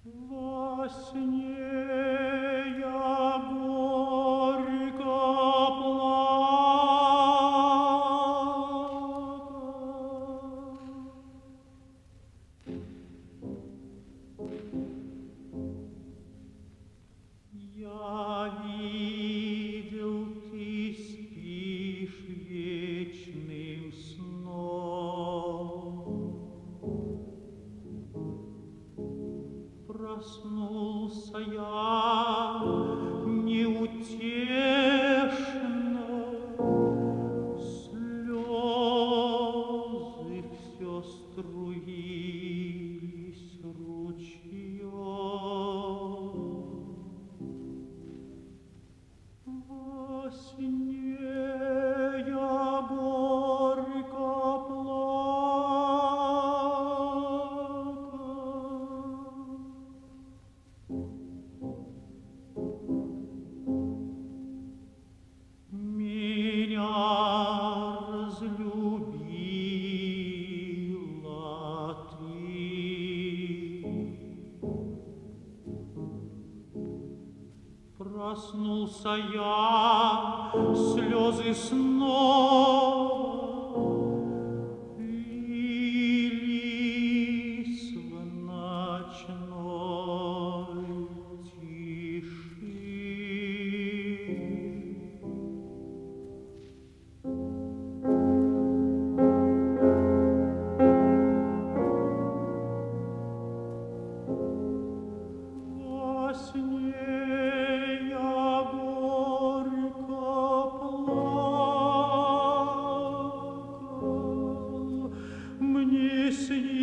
Во сне я горько я видел, ты спишь вечным сном. Проснулся я неутешно, слезы все струились ручьем. Во сне я горько плакал. Меня разлюбила ты. Проснулся я, слезы снова лились в ночной тиши. Во сне я горько плакал, мне снилось